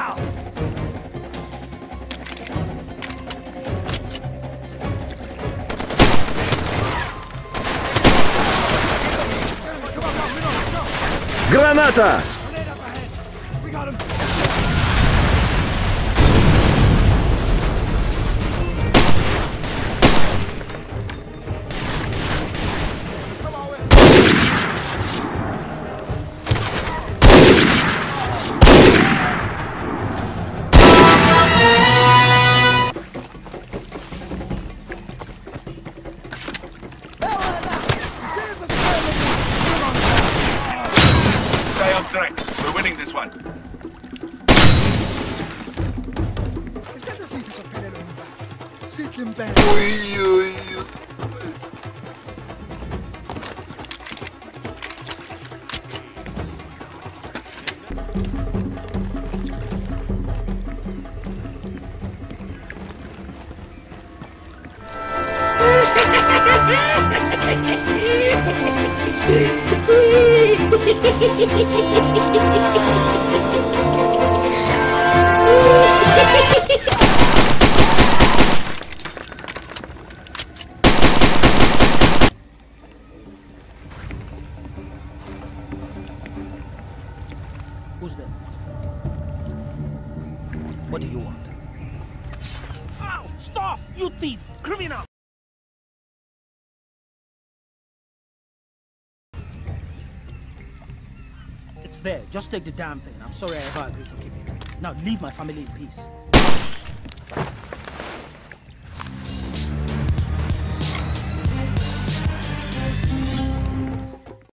Граната! Stay on track. We're winning this one. Aspetta, senti sapere l'onda. Siete in bene. Who's there? What do you want? Ow! Stop! You thief! Criminal! It's there. Just take the damn thing. I'm sorry I ever agreed to keep it. Now leave my family in peace.